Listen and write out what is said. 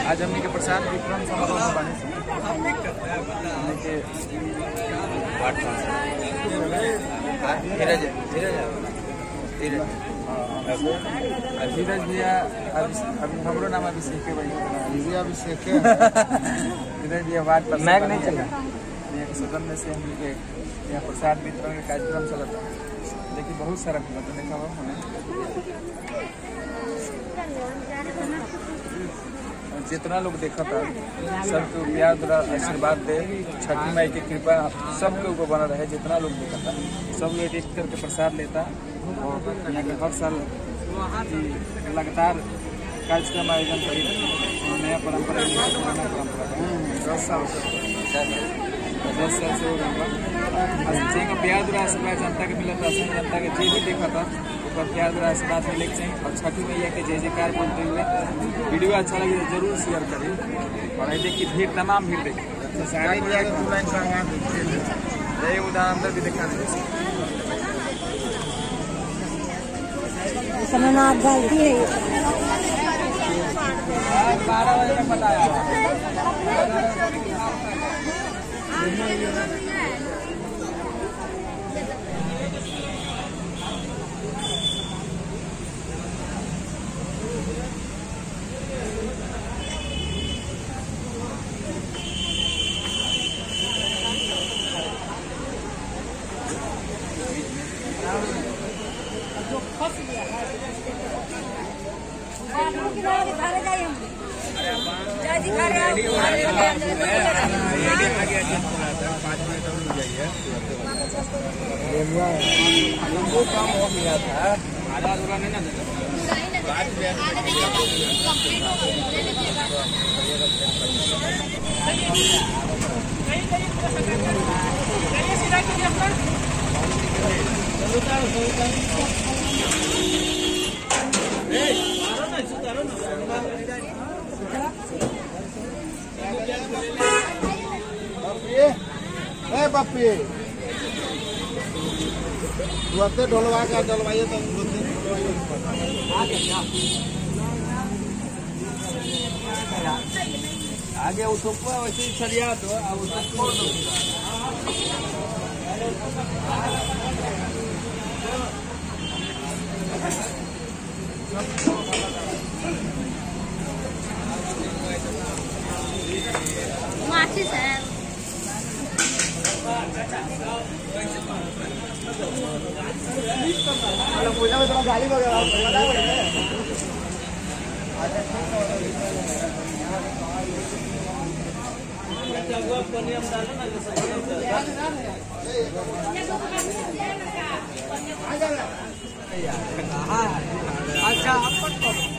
आज हमने के प्रसाद वितरण समारोह में बने धीरज भैया अभी हमरो नाम अभिषेक है भाई अभिषेक धीरज भैया बात पर मैग नहीं चला सदन में से हम के यहाँ प्रसाद वितरण का कार्यक्रम चलता देखिए बहुत सारा जितना लोग देखा था सबके प्यार द्वारा आशीर्वाद दे छठी माई की कृपा सबके ऊपर बना रहे। जितना लोग देखा था सब लोग एक करके प्रसाद लेता और यहाँ के हर साल लगातार कार्यक्रम आयोजन करी नया परंपरा 10 साल से हो रहा प्यार द्वारा आशीर्वाद जनता के मिलता है। जनता के जे भी देखा था ऊपर प्यार द्वारा आशीर्वाद मिले के चाहिए और छठी मैया के जय जयकार बोलते हुए वीडियो अच्छा लगे तो जरूर शेयर करें और देखिए भीड़ तमाम भीड़ देखिए उदाहरण अंदर भी दिखाने गलती है 12 बजे तक बताया काम हो गया था आधा अधूरा नहीं ना पप्पी दुआते ढोलवा के डलवाइए तो आगे उसको वैसे ही सरिया दो अब उसको छोड़ दो माचिस है गाड़ी वगैरह अच्छा